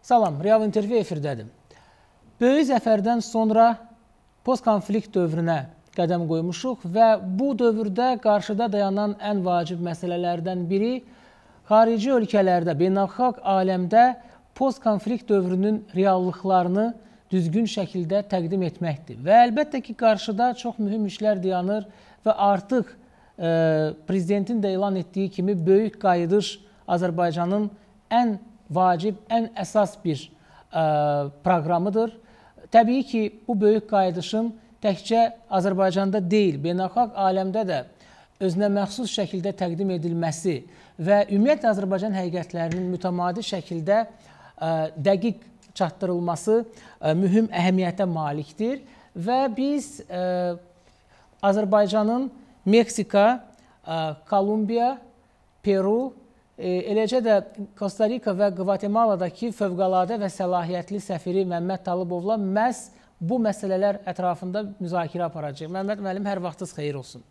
Salam, Real intervyu efirdədir. Böyük zəfərdən sonra postkonflikt dövrünə qədəm qoymuşuq və bu dövrdə qarşıda dayanan ən vacib məsələlərdən biri xarici ölkələrdə, beynəlxalq aləmdə postkonflikt dövrünün reallıqlarını düzgün şəkildə təqdim etməkdir. Və əlbəttə ki, qarşıda çox mühüm işlər dayanır və artıq prezidentin də elan etdiyi kimi böyük qayıdış Azərbaycanın ən vacib, ən əsas bir proqramıdır. Təbii ki, bu böyük qayıdışın təkcə Azərbaycanda deyil, beynəlxalq aləmdə də özünə məxsus şəkildə təqdim edilməsi və ümumiyyətlə Azərbaycan həqiqətlərinin mütəmadi şəkildə dəqiq çatdırılması mühüm əhəmiyyətə malikdir və biz Azərbaycanın Meksika, Kolumbiya, Peru, eləcə də Kosta Rika və Qvatemaladakı fövqəladə və səlahiyyətli səfiri Məmməd Talıbovla məhz bu məsələlər ətrafında müzakirə aparacaq. Məmməd müəllim, hər vaxtınız xeyir olsun.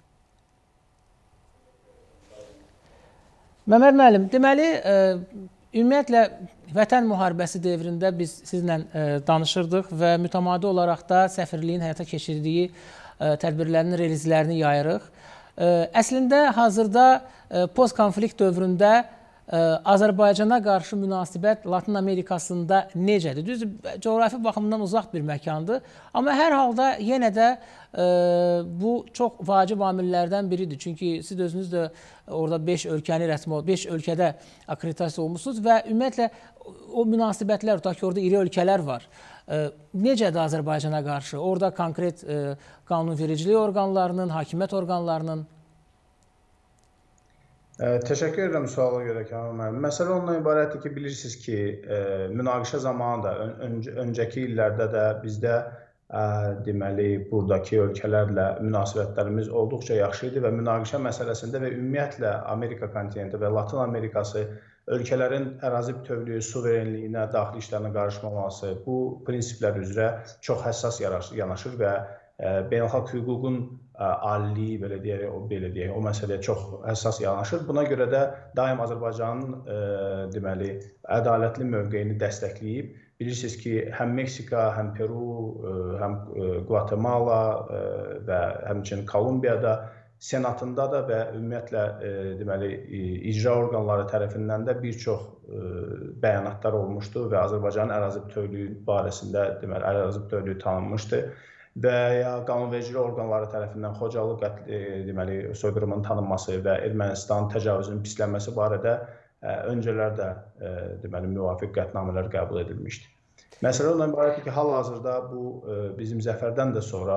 Məmməd müəllim, deməli, ümumiyyətlə Vətən müharibəsi dövründə biz sizlə danışırdıq və mütəmadi olaraq da səfirliyin həyata keçirdiyi tədbirlərin relizlərini yayırıq. Əslində, hazırda postkonflikt dövründə Azərbaycana qarşı münasibət Latin Amerikasında necədir? Düzdür, coğrafi baxımdan uzaq bir məkandır. Amma hər halda yenə də bu çox vacib amillərdən biridir. Çünki siz özünüz də orada 5 ölkədə akreditasiya olmuşsunuz və ümumiyyətlə o münasibətlər, tutaq ki, orada iri ölkələr var. Necədir Azərbaycana qarşı? Orada konkret qanunvericilik orqanlarının, hakimiyyət orqanlarının? Təşəkkür edirəm suala görə Kamil müəllim. Məsələ ondan ibarətdir ki, bilirsiniz ki, münaqişə zamanı da, öncəki illərdə də bizdə deməli, buradakı ölkələrlə münasibətlərimiz olduqca yaxşı idi və münaqişə məsələsində və ümumiyyətlə Amerika kontinenti və Latin Amerikası ölkələrin ərazi bütövlüyü, suverenliyinə, daxili işlərinə qarışmaması bu prinsiplər üzrə çox həssas yanaşır və beynəlxalq hüququn aliliyi, belə deyək, o məsələyə çox həssas yanaşır. Buna görə də daim Azərbaycanın deməli, ədalətli mövqeyini dəstəkləyib. Bilirsiniz ki, həm Meksika, həm Peru, həm Qvatemala və həmçinin Kolumbiyada Senatında da və ümumiyyətlə deməli, icra orqanları tərəfindən də bir çox bəyanatlar olmuşdu və Azərbaycanın ərazi bütövlüyü barəsində deməli, ərazi bütövlüyü tanınmışdı. Və ya qanunvericilik orqanları tərəfindən Xocalı deməli, soyqırımının tanınması və Ermənistan təcavüzünün pislənməsi barədə öncələr də deməli, müvafiq qətnamələr qəbul edilmişdi. Məsələ ondan ibarətdir ki, hal-hazırda bu bizim zəfərdən də sonra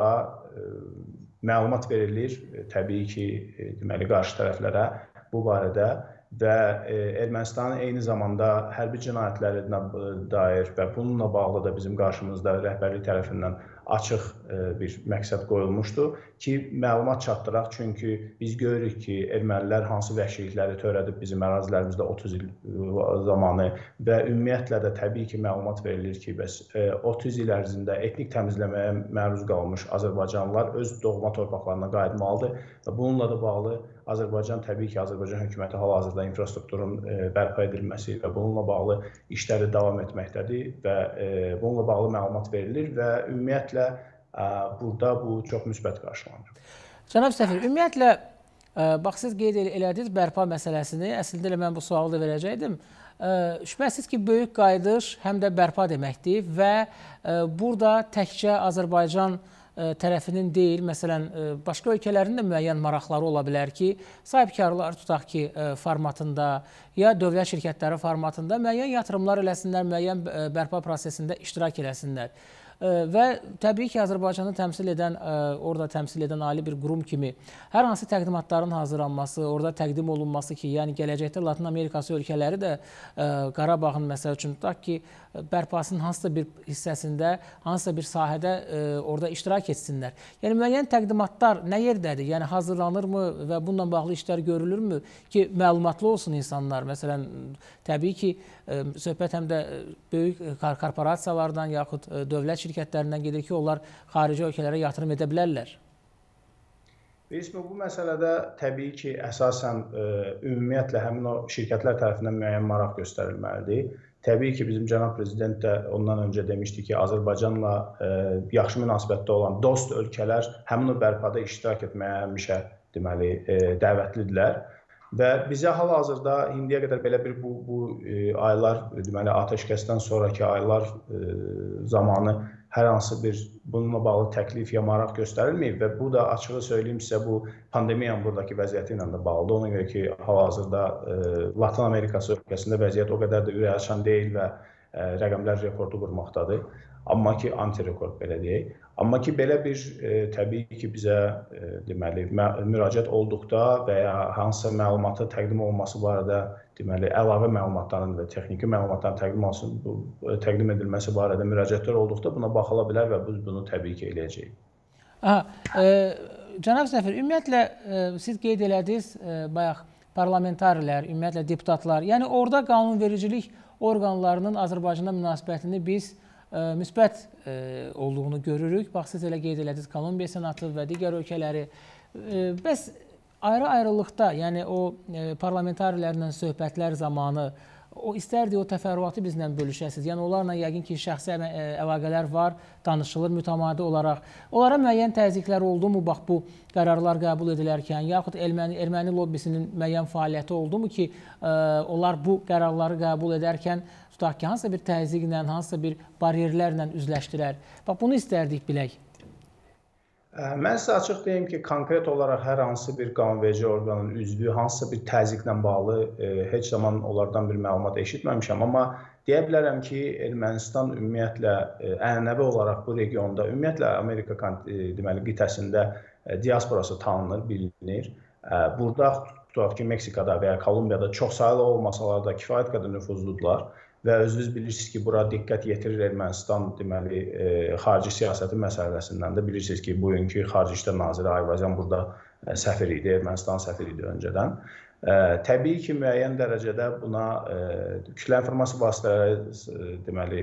məlumat verilir, təbii ki, deməli, qarşı tərəflərə bu barədə və Ermənistanın eyni zamanda hərbi cinayətlərinə dair və bununla bağlı da bizim qarşımızda rəhbərlik tərəfindən açıq bir məqsəd qoyulmuşdu ki, məlumat çatdıraq. Çünki biz görürük ki, ermənilər hansı vəhşilikləri törədib bizim ərazilərimizdə 30 il zamanı və ümumiyyətlə də təbii ki, məlumat verilir ki, 30 il ərzində etnik təmizləməyə məruz qalmış Azərbaycanlılar öz doğma torpaqlarına qayıtmalıdır və bununla da bağlı Azərbaycan, təbii ki, Azərbaycan hökuməti hal-hazırda infrastrukturun bərpa edilməsi və bununla bağlı işləri davam etməkdədir və bununla bağlı məlumat verilir və ümumiyyətlə burada bu çox müsbət qarşılanır. Cənab səfir, ümumiyyətlə, bax, siz qeyd elədiniz bərpa məsələsini, əslində elə mən bu sualı da verəcəkdim. Şübhəsiz ki, böyük qayıdış həm də bərpa deməkdir və burada təkcə Azərbaycan tərəfinin deyil, məsələn, başqa ölkələrin də müəyyən maraqları ola bilər ki, sahibkarlar tutaq ki, formatında ya dövlət şirkətləri formatında müəyyən yatırımlar eləsinlər, müəyyən bərpa prosesində iştirak eləsinlər. Və təbii ki, Azərbaycanı təmsil edən, orada təmsil edən ali bir qurum kimi hər hansı təqdimatların hazırlanması, orada təqdim olunması ki, yəni gələcəkdə Latin Amerikası ölkələri də Qarabağın məsəl üçün tutaq ki, bərpasının hansısa bir hissəsində, hansısa bir sahədə orada iştirak etsinlər. Yəni, müəyyən təqdimatlar nə yerdədir? Yəni, hazırlanırmı və bununla bağlı işlər görülürmü ki, məlumatlı olsun insanlar? Məsələn, təbii ki, söhbət həm də böyük korporasiyalardan yaxud dövlət şirkətlərindən gedir ki, onlar xarici ölkələrə yatırım edə bilərlər. Bu məsələdə təbii ki, əsasən ümumiyyətlə həmin o şirkətlər tərəfindən müəyyən maraq göstərilməlidir. təbii ki, bizim cənab prezident də ondan öncə demişdi ki, Azərbaycanla yaxşı münasibətdə olan dost ölkələr həmin o bərpada iştirak etməyə həmişə deməli dəvətlidirlər. Və bizə hal-hazırda indiyə qədər belə bir bu aylar, deməli atəşkəsdən sonraki aylar zamanı hər hansı bir bununla bağlı təklif ya maraq göstərilməyib və bu da açığı söyləyim sizə bu pandemiyanın buradakı vəziyyəti ilə də bağlıdır. Ona görə ki, hal-hazırda Latin Amerikası ölkəsində vəziyyət o qədər də ürəkaçan deyil və rəqəmlər rekordu qurmaqdadır. Amma ki, anti-rekord belə deyək. Amma ki, belə bir təbii ki, bizə deməli müraciət olduqda və ya hansısa məlumatı təqdim olunması barədə deməli əlavə məlumatların və texniki məlumatların təqdim edilməsi barədə müraciətlər olduqda buna baxıla bilər və biz bunu təbii ki, eləyəcəyik. Cənab Zəfər, ümumiyyətlə siz qeyd elədiniz bayaq parlamentarilər, ümumiyyətlə deputatlar, yəni orada qanunvericilik orqanlarının Azərbaycana münasibətini biz müsbət olduğunu görürük. Bax, siz elə qeyd elədiniz Kolumbiya Senatı və digər ölkələri. Bəs ayrı-ayrılıqda, yəni o parlamentarilərlə söhbətlər zamanı o istərdi o təfərrüatı bizlə bölüşəsiniz. Yəni onlarla yəqin ki, şəxsi əlaqələr var, danışılır mütəmadi olaraq. Onlara müəyyən təzyiqlər oldu mu, bax bu qərarlar qəbul edilərkən, yaxud erməni lobbisinin müəyyən fəaliyyəti oldu mu ki, onlar bu qərarları qəbul edərkən tutaq ki, hansısa bir təzyiqlə, hansısa bir bariyerlərlə üzləşdilər. Bax, bunu istərdik bilək. Mən sizə açıq deyim ki, konkret olaraq hər hansı bir qanunverici orqanın üzvü hansısa bir təzyiqlə bağlı heç zaman onlardan bir məlumat eşitməmişəm. Amma deyə bilərəm ki, Ermənistan ümumiyyətlə ənənəvi olaraq bu regionda, ümumiyyətlə Amerika deməli qitəsində diasporası tanınır, bilinir. Burada tutaq ki, Meksikada və ya Kolumbiyada çoxsaylı olmasalar da kifayət qədər nüfuzludular. Və özünüz bilirsiniz ki, bura diqqət yetirir Ermənistan deməli xarici siyasəti məsələsindən də bilirsiniz ki, bugünkü Xarici İşlər naziri Ayvazyan burada səfir idi, Ermənistan səfir idi öncədən. Təbii ki, müəyyən dərəcədə buna kütlə informasiya vasitələri deməli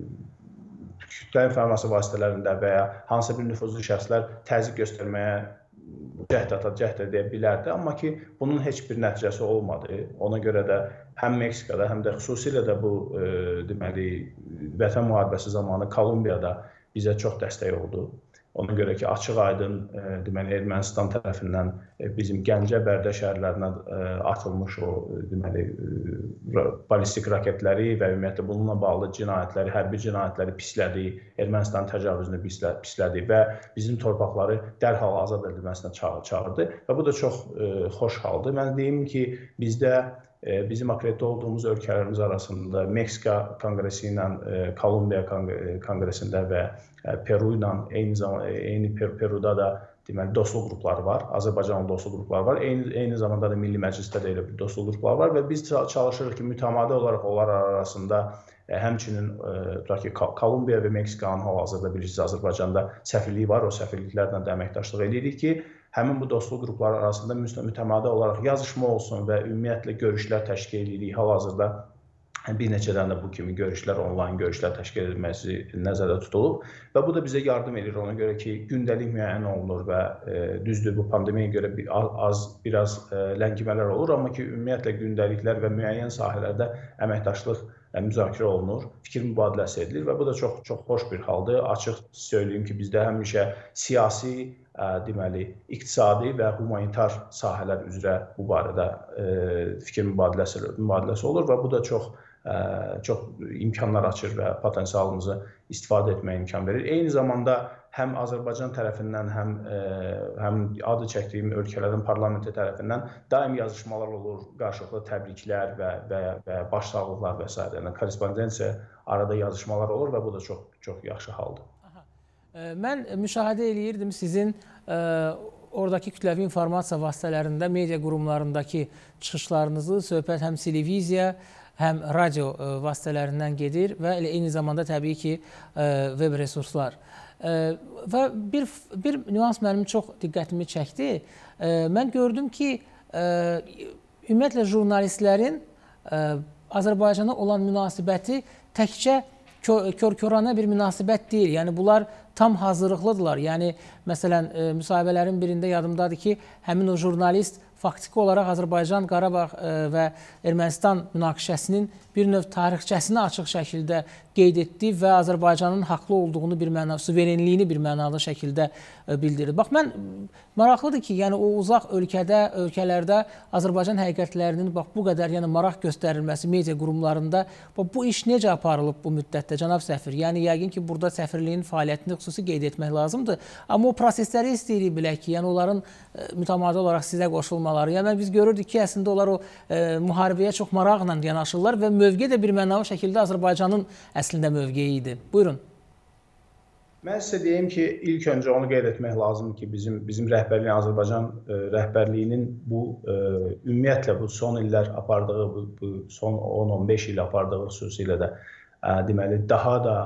kütlə informasiya vasitələrində və ya hansısa bir nüfuzlu şəxslər təzyiq göstərməyə cəhd edə bilərdi, amma ki, bunun heç bir nəticəsi olmadı. Ona görə də həm Meksikada, həm də xüsusilə də bu deməli Vətən müharibəsi zamanı Kolumbiyada bizə çox dəstək oldu. Ona görə ki, açıq-aydın deməli Ermənistan tərəfindən bizim Gəncə, Bərdə şəhərlərinə atılmış o deməli ballistik raketləri və ümumiyyətlə bununla bağlı cinayətləri, hərbi cinayətləri pislədi, Ermənistan təcavüzünü pislədi və bizim torpaqları dərhal azad edilməsinə çağırdı və bu da çox xoş haldır. Mən deyim ki, bizdə bizim akreditə olduğumuz ölkələrimiz arasında Meksika konqresi ilə Kolumbiya konqresində və Peru ilə eyni Peruda da deməli dostluq qrupları var. Azərbaycanın dostluq qrupları var. Eyni zamanda da Milli Məclisdə də elə bir dostluq qrupları var və biz çalışırıq ki, mütəmadi olaraq onlar arasında həmçinin tutaq ki, Kolumbiya və Meksikanın hal-hazırda bilirsiniz Azərbaycanda səfirliyi var. O səfirliklərlə də əməkdaşlıq edirik ki, həmin bu dostluq qrupları arasında mütəmadi olaraq yazışma olsun və ümumiyyətlə görüşlər təşkil edirik. Hal-hazırda bir neçə dənə bu kimi görüşlər, onlayn görüşlər təşkil edilməsi nəzərdə tutulub və bu da bizə yardım edir. Ona görə ki, gündəlik müəyyən olunur və düzdür, bu pandemiyaya görə biraz ləngimələr olur, amma ki, ümumiyyətlə gündəliklər və müəyyən sahələrdə əməkdaşlıq müzakirə olunur, fikir mübadiləsi edilir və bu da çox xoş bir haldır. Açıq söyləyim ki, bizdə həmişə siyasi, deməli, iqtisadi və humanitar sahələr üzrə bu barədə fikir mübadiləsi olur və bu da çox imkanlar açır və potensialımızı istifadə etməyə imkan verir. Eyni zamanda həm Azərbaycan tərəfindən, həm adı çəkdiyim ölkələrin parlamenti tərəfindən daim yazışmalar olur, qarşılıqlı təbriklər və başsağlıqlar və s. Korrespondensiya arada yazışmalar olur və bu da çox yaxşı haldır. Mən müşahidə eləyirdim sizin oradakı kütləvi informasiya vasitələrində, media qurumlarındakı çıxışlarınızı, söhbət həm televiziya, həm radio vasitələrindən gedir və eyni zamanda təbii ki, web resurslar. Və bir nüans mənim çox diqqətimi çəkdi. Mən gördüm ki, ümumiyyətlə jurnalistlərin Azərbaycana olan münasibəti təkcə kör-körana bir münasibət deyil. Yəni, bunlar tam hazırlıqlıdırlar. Yəni, məsələn, müsahibələrin birində yadımdadır ki, həmin o jurnalist faktiki olaraq Azərbaycan, Qarabağ və Ermənistan münaqişəsinin bir növ tarixçəsini açıq şəkildə qeyd etdi və Azərbaycanın haqlı olduğunu bir mənada, suverenliyini bir mənalı şəkildə bildirir. Bax, mən maraqlıdır ki, yəni o uzaq ölkələrdə Azərbaycan həqiqətlərinin bax bu qədər maraq göstərilməsi media qurumlarında bu iş necə aparılıb bu müddətdə, cənab səfir? Yəni yəqin ki, burada səfirliyin fəaliyyətini xüsusi qeyd etmək lazımdır. Amma o prosesləri istəyirik bilək ki, yəni onların mütəmadi olaraq sizə qoşulmaları. Yəni biz görürdük ki, əslində onlar o müharibəyə çox maraqla yanaşırlar və mövqe də bir mənalı şəkildə Azərbaycanın əslində mövqeyi idi. Buyurun. Mən sizə deyim ki, ilk öncə onu qeyd etmək lazımdır ki, bizim rəhbərliyin, Azərbaycan rəhbərliyinin bu ümumiyyətlə bu son illər apardığı, bu son 10-15 il apardığı xüsusilə də deməli daha da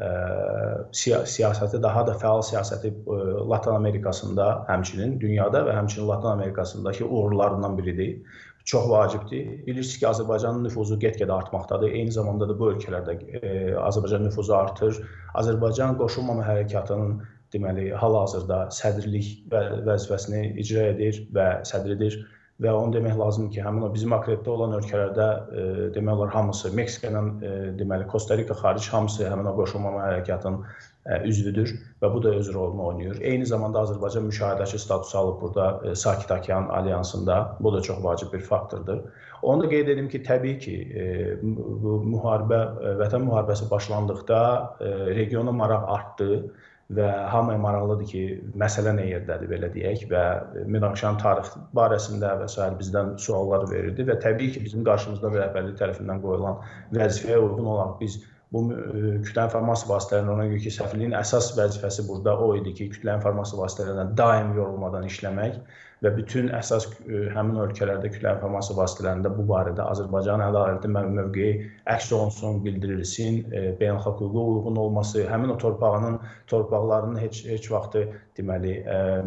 siyasəti, daha da fəal siyasəti Latin Amerikasında, həmçinin dünyada və həmçinin Latin Amerikasındakı uğurlarından biridir. Çox vacibdir. Bilirsiniz ki, Azərbaycanın nüfuzu get-gedə artmaqdadır. Eyni zamanda da bu ölkələrdə Azərbaycan nüfuzu artır. Azərbaycan qoşulmama hərəkatının deməli hal-hazırda sədrlik vəzifəsini icra edir və sədridir. Və onu demək lazımdır ki, həmin o bizim akreditdə olan ölkələrdə demək olar hamısı, Meksikadan deməli Kosta-Rika xaric hamısı həmin o qoşulmama hərəkatının üzvüdür və bu da öz rolunu oynayır. Eyni zamanda Azərbaycan müşahidəçi statusu alıb burada Sakit Okean Alyansında. Bu da çox vacib bir faktordur. Onu da qeyd edim ki, təbii ki, bu müharibə, vətən müharibəsi başlandıqda regiona maraq artdı və hamıya maraqlıdır ki, məsələ nə yerdədir, belə deyək, və münaqişənin tarixi barəsində və s. bizdən suallar verirdi və təbii ki, bizim qarşımızda rəhbərlik tərəfindən qoyulan vəzifəyə uyğun olaraq biz bu kütlə informasiya vasitələrinin, ona görə ki, səfirliyin əsas vəzifəsi burada o idi ki, kütlə informasiya vasitələrindən daim yorulmadan işləmək və bütün əsas həmin ölkələrdə kütlə informasiya vasitələrində bu barədə Azərbaycanın ədalətli mövqeyi əks olunsun, bildirilsin, beynəlxalq hüquqa uyğun olması, həmin o torpaqlarının heç vaxtı deməli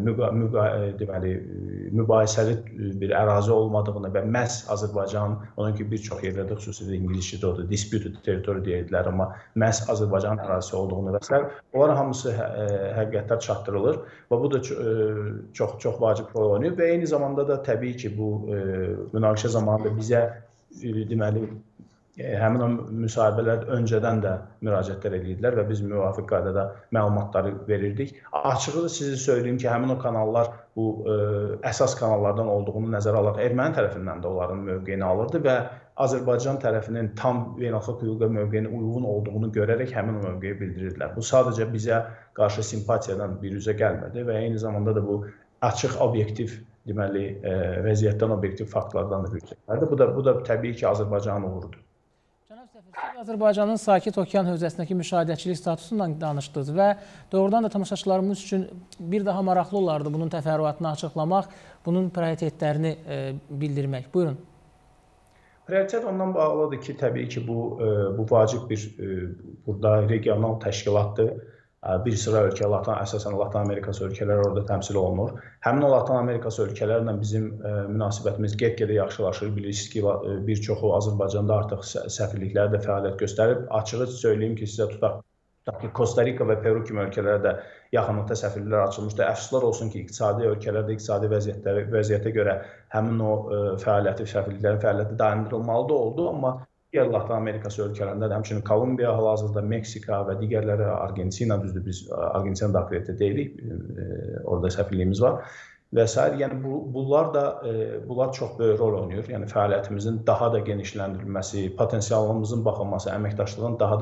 mübahisəli bir ərazi olmadığını və məhz Azərbaycan, onun ki, bir çox yerlərdə xüsusilə ingiliscədə odur, disputed territory deyirlər, amma məhz Azərbaycan ərazisi olduğunu və s. Onlar hamısı həqiqətlər çatdırılır və bu da çox vacib rol oynayır və eyni zamanda da təbii ki, bu münaqişə zamanında bizə deməli həmin o müsahibələr öncədən də müraciətlər edirdilər və biz müvafiq qaydada məlumatları verirdik. Açığı sizi söyləyim ki, həmin o kanallar bu əsas kanallardan olduğunu nəzərə alaraq erməni tərəfindən də onların mövqeyini alırdı və Azərbaycan tərəfinin tam beynəlxalq hüquqa mövqeyinin uyğun olduğunu görərək həmin o mövqeyi bildirirdilər. Bu sadəcə bizə qarşı simpatiyadan bir üzə gəlmədi və eyni zamanda da bu açıq, obyektiv deməli vəziyyətdən, obyektiv faktlardan da bir üzə gəldi. Bu da təbii ki, Azərbaycanın uğurudur. Siz Azərbaycanın Sakit Okean hövzəsindəki müşahidəçilik statusundan danışdınız və doğrudan da tamaşaçılarımız üçün bir daha maraqlı olardı bunun təfərrüatını açıqlamaq, bunun prioritetlərini bildirmək. Buyurun. Prioritet ondan bağlıdır ki, təbii ki, bu vacib bir burada regional təşkilatdır. Bir sıra ölkə, əsasən Latin Amerikası ölkələri orada təmsil olunur. Həmin o Latin Amerikası ölkələrlə bizim münasibətimiz get-gedə yaxşılaşır. Bilirsiniz ki, bir çoxu Azərbaycanda artıq səfirlikləri də fəaliyyət göstərib. Açığı söyləyim ki, sizə tutaq ki, Kosta-Rika və Peru kimi ölkələrdə yaxınlıqda səfirliklər açılmışdı. Əfsuslar olsun ki, iqtisadi ölkələrdə iqtisadi vəziyyətə görə həmin o səfirliklərin fəaliyyəti dayandırılmalı da oldu, amma digər Latin Amerikası ölkələrində də, həmçinin Kolumbiya, hal-hazırda Meksika və digərləri Argentina, düzdür, biz Argentina akreditdə deyilik, orada səfirliyimiz var və s. Yəni, bunlar çox böyük rol oynayır. Yəni, fəaliyyətimizin daha da genişləndirilməsi, potensialımızın baxılması, əməkdaşlığın daha da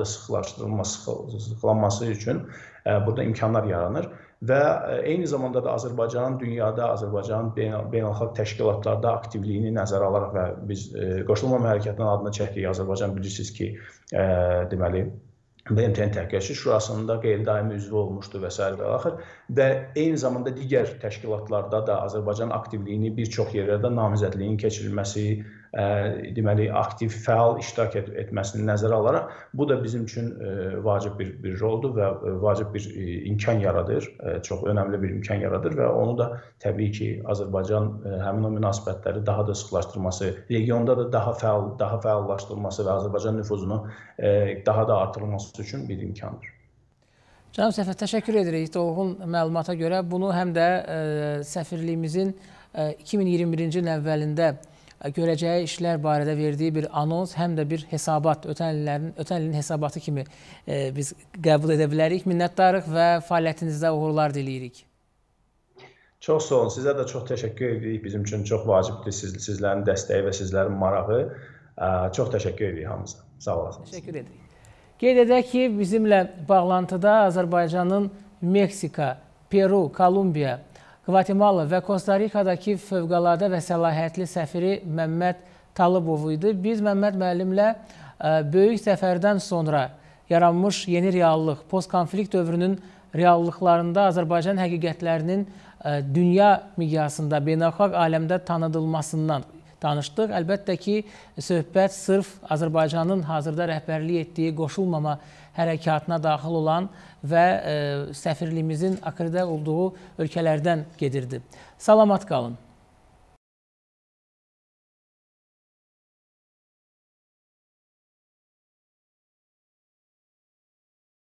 sıxlanması üçün burada imkanlar yaranır. Və eyni zamanda da Azərbaycanın dünyada, Azərbaycanın beynəlxalq təşkilatlarda aktivliyini nəzərə alaraq və biz qoşulmama hərəkatının adını çəkdik. Azərbaycan bilirsiniz ki, deməli, BMT-nin Təhlükəsizlik Şurasında qeyri-daimi üzvü olmuşdu və s. və eyni zamanda digər təşkilatlarda da Azərbaycan aktivliyini bir çox yerlərdə namizədliyin keçirilməsi, deməli, aktiv, fəal iştirak etməsini nəzərə alaraq, bu da bizim üçün vacib bir roldur və vacib bir imkan yaradır, çox önəmli bir imkan yaradır və onu da təbii ki, Azərbaycan həmin o münasibətləri daha da sıxlaşdırması, regionda da daha fəallaşdırılması və Azərbaycan nüfuzunu daha da artırılması üçün bir imkandır. Cənab səfir, təşəkkür edirik dolğun məlumata görə. Bunu həm də səfirliyimizin 2021-ci ilin əvvəlində görəcəyi işlər barədə verdiyi bir anons, həm də bir hesabat, ötən ilin hesabatı kimi biz qəbul edə bilərik. Minnətdarıq və fəaliyyətinizdə uğurlar diləyirik. Çox sağ olun. Sizə də çox təşəkkür edirik. Bizim üçün çox vacibdir sizlərin dəstəyi və sizlərin marağı. Çox təşəkkür edirik hamınıza. Sağ olasınız. Təşəkkür edirik. Qeyd edək ki, bizimlə bağlantıda Azərbaycanın Meksika, Peru, Kolumbiya, Qvatemala və Kosta-Rikadakı fövqəladə və səlahiyyətli səfiri Məmməd Talıbov idi. Biz Məmməd müəllimlə böyük səfərdən sonra yaranmış yeni reallıq, post-konflikt dövrünün reallıqlarında Azərbaycan həqiqətlərinin dünya miqyasında, beynəlxalq aləmdə tanıdılmasından danışdıq. Əlbəttə ki, söhbət sırf Azərbaycanın hazırda rəhbərlik etdiyi qoşulmama hərəkatına daxil olan və səfirliyimizin akreditə olduğu ölkələrdən gedirdi. Salamat qalın.